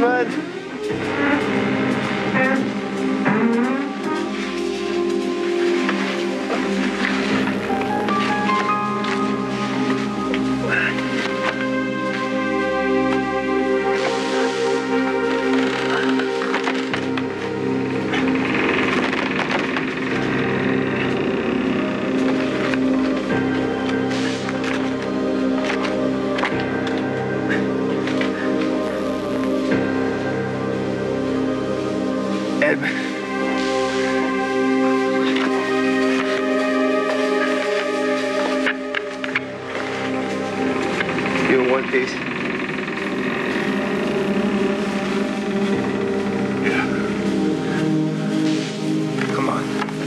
bud. You in one piece? Yeah. Come on.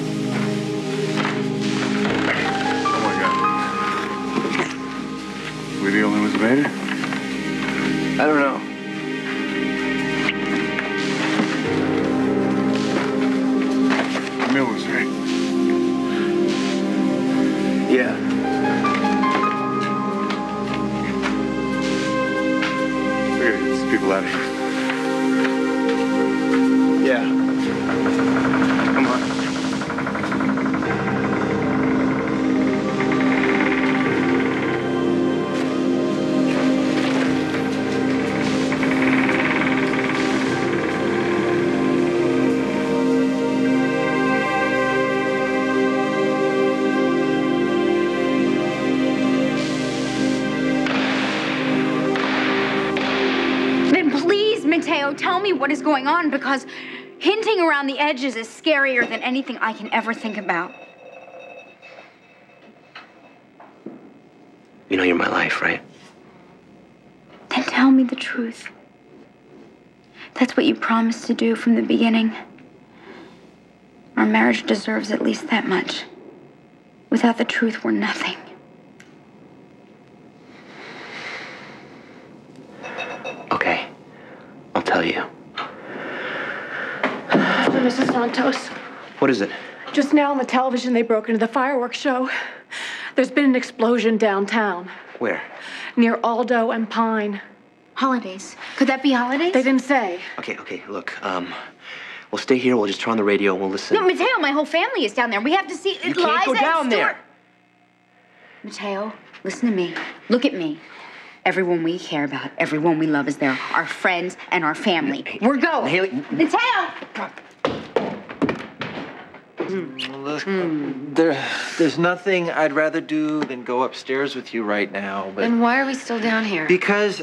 Oh my God. We the only ones made it? I don't know. Camille was right. Yeah. We gotta get these people out of here. Yeah. Come on. Mateo, tell me what is going on, because hinting around the edges is scarier than anything I can ever think about. You know you're my life, right? Then tell me the truth. That's what you promised to do from the beginning. Our marriage deserves at least that much. Without the truth, we're nothing. Okay. I'll tell you. Mrs. Santos. What is it? Just now on the television, they broke into the fireworks show. There's been an explosion downtown. Where? Near Aldo and Pine. Holidays. Could that be holidays? They didn't say. Okay, look, we'll stay here, we'll just turn on the radio, and we'll listen. No, Mateo, my whole family is down there. We have to see You can't go down there. Mateo, listen to me. Look at me. Everyone we care about, everyone we love is there. Our friends and our family. We're going. Haley. Mateo! There's nothing I'd rather do than go upstairs with you right now, but... Then why are we still down here? Because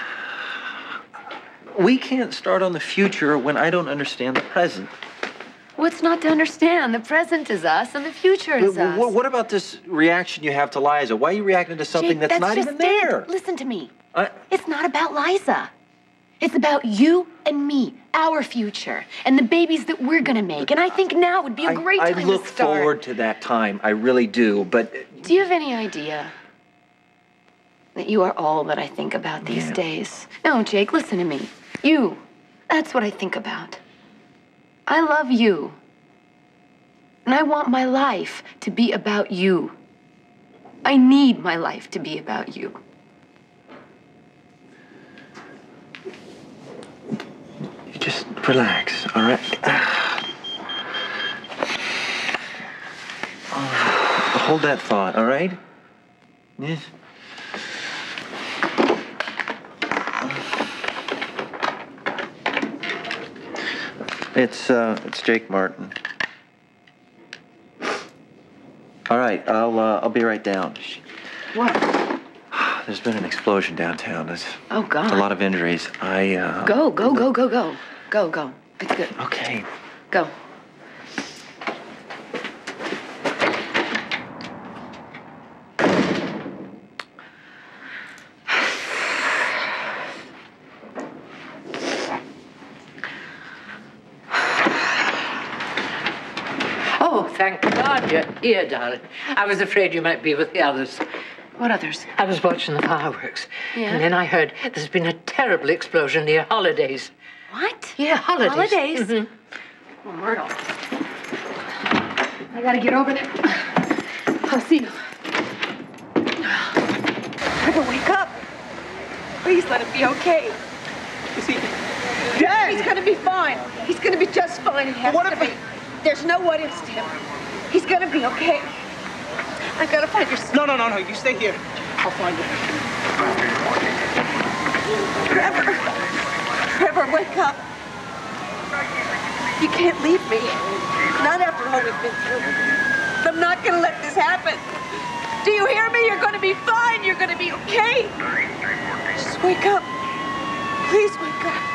we can't start on the future when I don't understand the present. What's not to understand? The present is us and the future is us. What about this reaction you have to Liza? Why are you reacting to something Jake, that's not even there? Listen to me. It's not about Liza. It's about you and me, our future, and the babies that we're gonna make. And I think now would be a great time to start. I look forward to that time. I really do, but... Do you have any idea that you are all that I think about these days? No, Jake, listen to me. You. That's what I think about. I love you. And I want my life to be about you. I need my life to be about you. You just relax, all right? Hold that thought, all right? Yes. It's Jake Martin. All right, I'll be right down. What? There's been an explosion downtown. There's Oh, God. a lot of injuries. Go. Go. It's good. Okay. Go. Oh, thank God you're here, darling. I was afraid you might be with the others. What others? I was watching the fireworks. Yeah? And then I heard there's been a terrible explosion near Holidays. What? Yeah, Holidays. Holidays? Mm-hmm. Oh, Myrtle. I gotta get over there. I'll see you. Trevor, wake up. Please let it be okay. Is he Dad! He's gonna be fine. He's gonna be just fine. He has to be. There's no what ifs to him. He's gonna be okay. I gotta find your son. No. You stay here. I'll find you. Trevor, wake up. You can't leave me. Not after all we've been through. I'm not gonna let this happen. Do you hear me? You're gonna be fine. You're gonna be okay. Just wake up. Please wake up.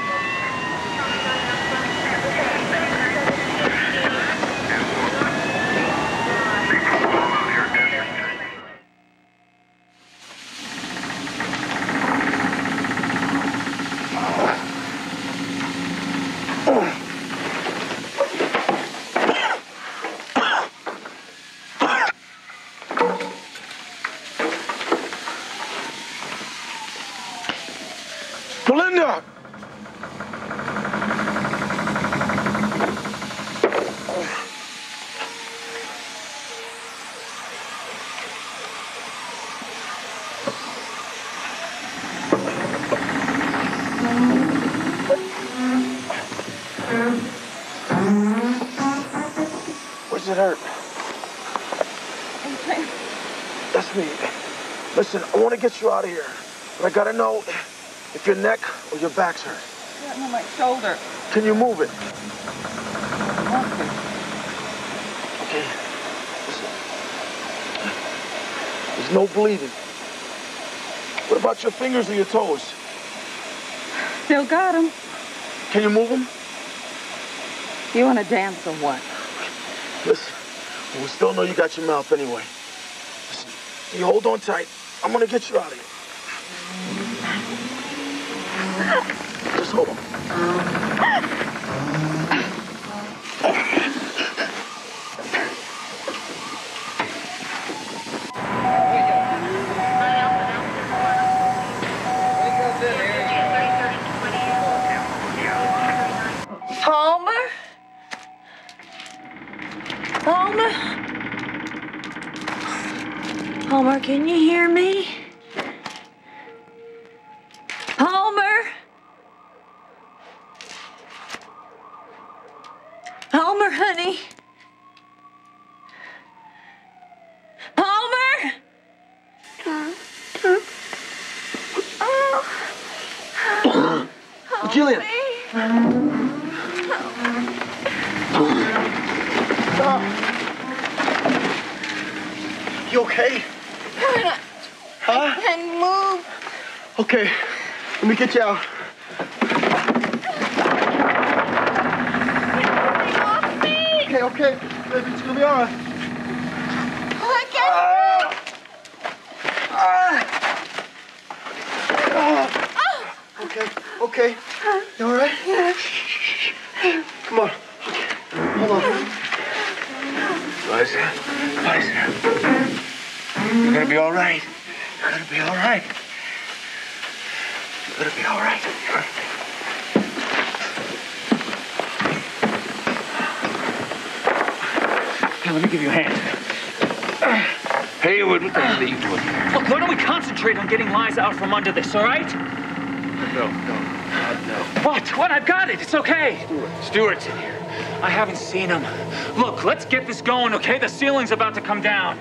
Belinda! Where's it hurt? That's me. Listen, I want to get you out of here, but I gotta know if your neck or your back's hurt. Yeah, my shoulder. Can you move it? Okay. Listen. There's no bleeding. What about your fingers or your toes? Still got him. Can you move them? You want to dance or what? Listen, we still know you got your mouth anyway. Listen, you hold on tight. I'm gonna get you out of here. Just hold on. Palmer? Palmer? Palmer, can you hear me? Palmer? Palmer, honey? Palmer? Jillian! You okay? Huh? I can't move. Okay, let me get you out. Okay, baby, it's gonna be all right. I can't Okay. You all right? Yeah. Come on. Okay. Hold on. Rise. You're gonna be all right. You're gonna be all right. You're gonna be all right. Here, let me give you a hand. Hey, you wouldn't leave, would you? Look, why don't we concentrate on getting Liza out from under this, all right? No. What? I've got it. It's okay. Stuart's in here. I haven't seen him. Look, let's get this going, okay? The ceiling's about to come down.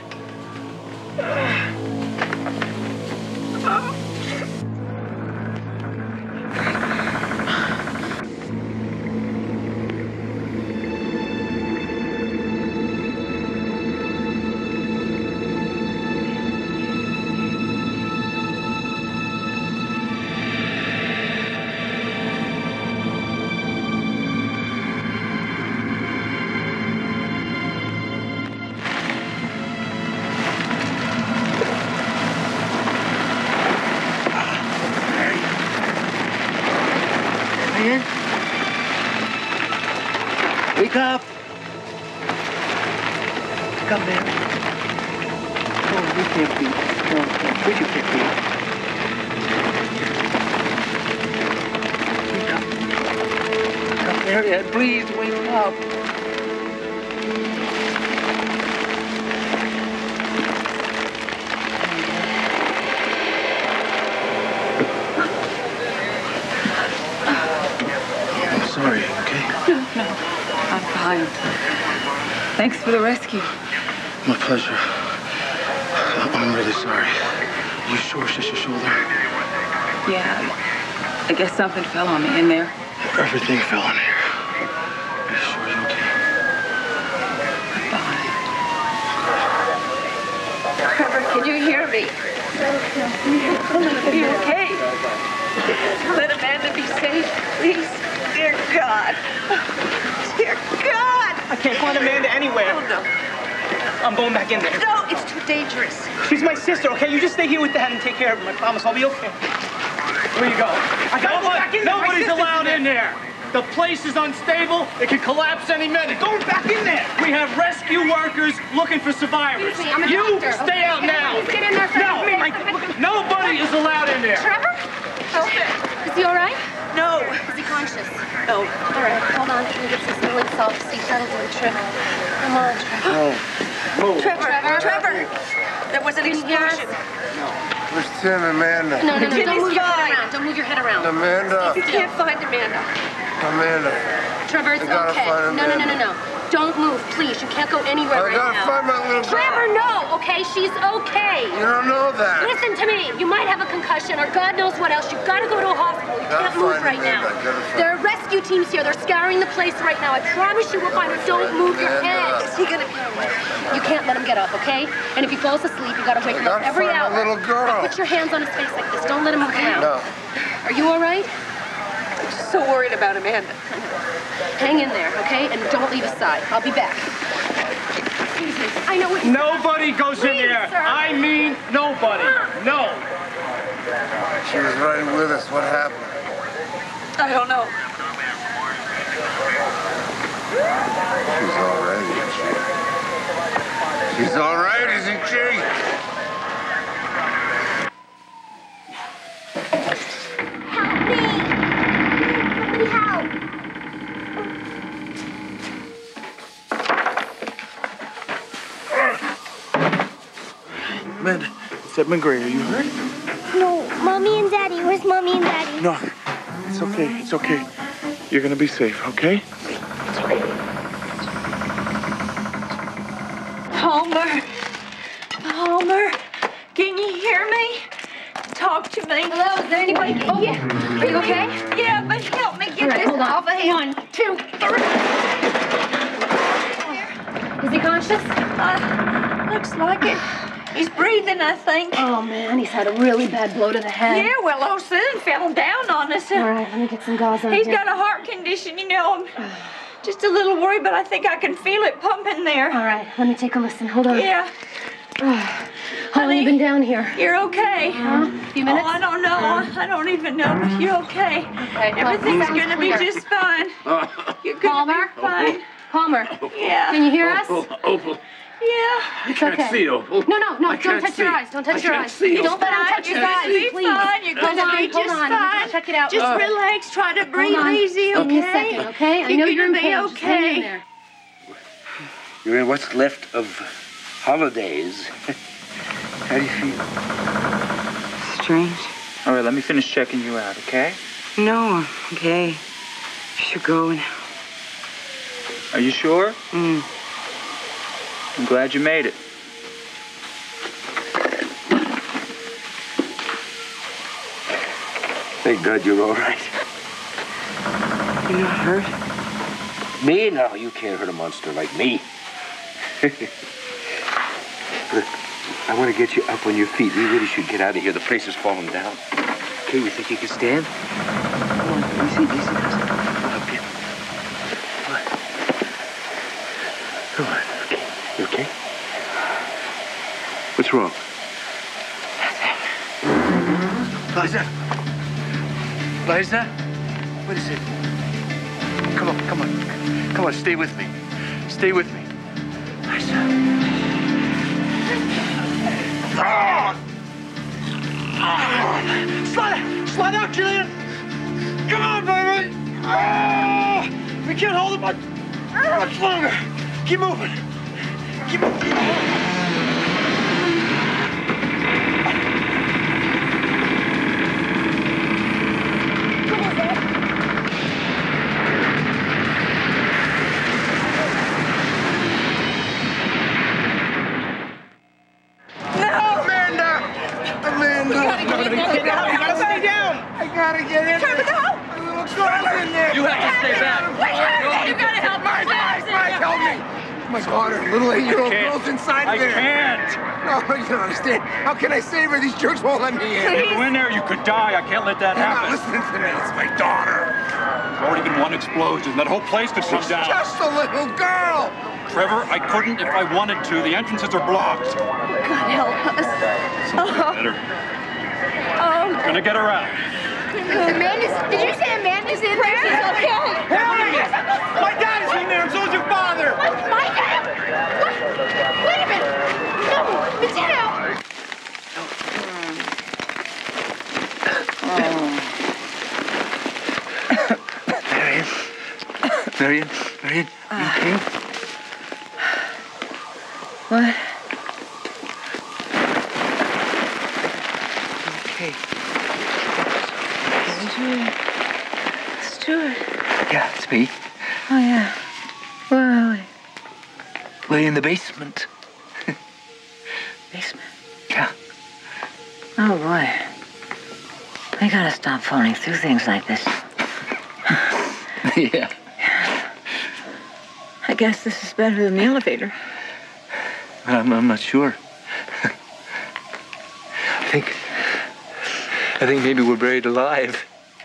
Wake up! Come, man. Oh, you can't be. No, you can't be. Wake up. Come, Marianne, please, wake up. Thanks for the rescue. My pleasure. I'm really sorry. You sure it's just your shoulder? Yeah, I guess something fell on me in there. Everything fell in here. Are you sure you're okay? Bye. Trevor, can you hear me? Are you okay? Let Amanda be safe, please. Dear God. Dear God. I can't find Amanda anywhere. Oh, no. I'm going back in there. No, it's too dangerous. She's my sister, okay? You just stay here with Dad and take care of her. I promise I'll be okay. Where you go? I gotta go back in there. Nobody's allowed in there. The place is unstable. It could collapse any minute. Going back in there. We have rescue workers looking for survivors. Excuse me, I'm a You doctor. stay out now. Please get in there. No, nobody is allowed in there. Trevor? Is he all right? No. Is he conscious? No. All right, hold on. Let me get some healing salts. See if that'll do the trick. Come on, Trevor. Trevor. There was an explosion. Where's Tim, Amanda? No, Timmy's don't move your head fine. around. Don't move your head around. Amanda. You can't find Amanda. Amanda. Trevor, it's I gotta okay. find Amanda. No. Don't move, please. You can't go anywhere right now. I gotta find my little girl. Trevor, no, okay? She's okay. You don't know that. Listen to me. You might have a concussion or God knows what else. You've got to go to a hospital. You can't move right now. There are rescue teams here. They're scouring the place right now. I promise you we'll find her. Don't move your head. Is he gonna be all right? You can't let him get up, okay? And if he falls asleep, you gotta wake him up every hour. Little girl. Put your hands on his face like this. Don't let him move around. No. Are you all right? I'm so worried about Amanda. Hang in there, okay? And don't leave his side. I'll be back. Excuse me. I know what. Nobody goes in there. Sir. I mean, nobody. No. She was right with us. What happened? I don't know. She's all right, isn't she? She's all right, isn't she? Amanda, it's Edmund Gray. Are you hurt? No, Mommy and Daddy. Where's Mommy and Daddy? No, it's okay. It's okay. You're gonna be safe, okay? Homer. Homer. Can you hear me? Talk to me. Hello, is there anybody? Oh, yeah. Are you okay? Yeah, but help me get this hold on. off of him. 1, 2, 3. Is he conscious? Looks like it. He's breathing, I think. Oh, man, he's had a really bad blow to the head. Yeah, well, old Susan fell down on us. All right, let me get some gauze on He's here. got a heart condition, you know. I'm just a little worried, but I think I can feel it pumping there. All right, let me take a listen. Hold on. Yeah. How long you been down here? You're okay. A few minutes? Oh, I don't know. I don't even know, but you're okay. Okay. Everything's sounds gonna be clear. just fine. You're gonna Palmer? be fine. Palmer. Yeah. Can you hear us? Opal. Yeah. It's okay. see, Opal. No, I don't can't touch your see. eyes. Don't touch I your can't eyes. see, Opal. Don't let him touch You're your gonna eyes, be please. fine. You're Hold gonna on, be hold just on. Let me fine. just check it out. Just relax. Try to breathe Hold on. easy, Give okay? me a second, okay? I know you're in gonna pain. be Just hang in okay. there. You're in what's left of holidays. How do you feel? Strange. All right, let me finish checking you out, okay? No, okay. Should go now. Are you sure? I'm glad you made it. Thank God you're all right. You're not hurt? Me? No, you can't hurt a monster like me. Look, I want to get you up on your feet. We really should get out of here. The place is falling down. Okay, you think you can stand? Come on, easy, easy. I'll help you. Come on, okay. You okay? What's wrong? Liza? Liza? What is it? Come on, come on. Come on, stay with me. Stay with me. Liza. Slide out, Julian! Come on, baby! We can't hold it much longer. Keep moving. Keep moving. gotta get in there. Go! A little girl's in there. You have to stay back. You gotta help me. Mike, help me. My daughter, little 8-year-old girl's inside I there. can't. No, you don't understand. How can I save her? These jerks won't let me in. If you go in there, you could die. I can't let that You're not happen. listening to me. It's my daughter. There's already been one explosion. That whole place could come down. Just a little girl. Trevor, I couldn't if I wanted to. The entrances are blocked. God help us. Better. Oh. Gonna get her out. Amanda's, did you say Amanda's in there? She's okay. My dad is in there, and so is your father. What? My dad? What? Wait a minute. No, Bettina. Marion, are you okay? What? Okay. Stuart. Yeah, it's me. Oh, yeah. Where are we? We're in the basement. Basement? Yeah. Oh, boy. I gotta stop falling through things like this. Yeah. I guess this is better than the elevator. I'm not sure. I think maybe we're buried alive.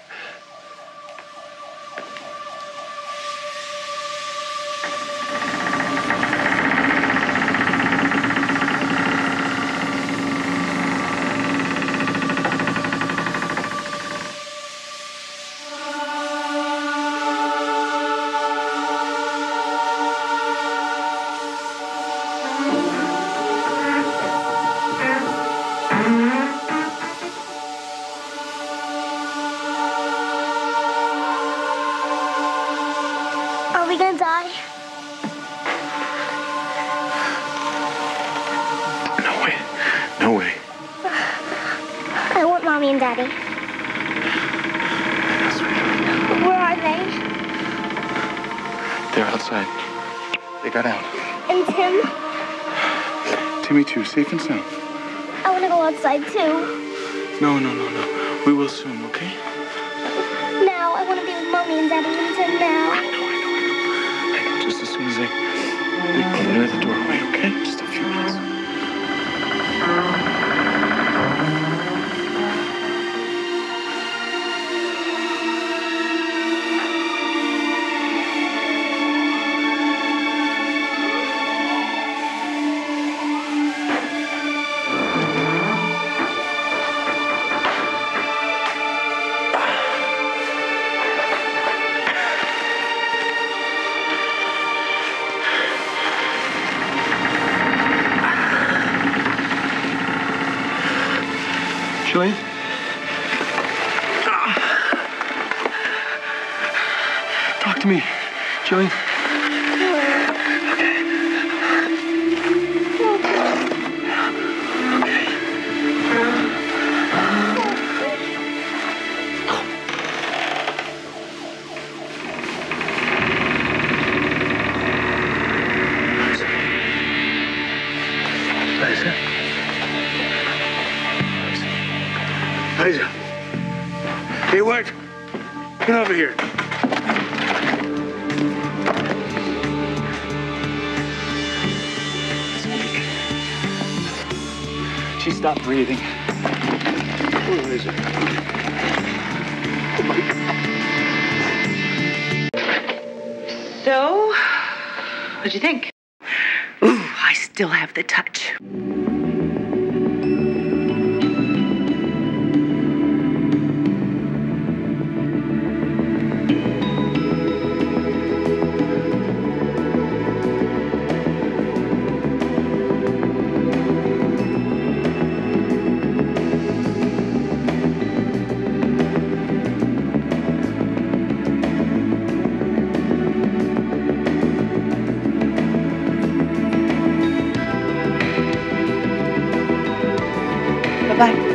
Are we gonna die? No way. No way. I want Mommy and Daddy. Where are they? They're outside. They got out. And Tim? Timmy too, safe and sound. I want to go outside too. No. We will soon, okay? Now, I want to be with Mommy and Daddy and Tim now. Just as soon as they clear the doorway, okay? Just a few minutes. Julian? Talk to me, Julian. Liza. Hey, what? Get over here. She stopped breathing. Where is it? Oh my God. So, what'd you think? Ooh, I still have the touch. Bye-bye.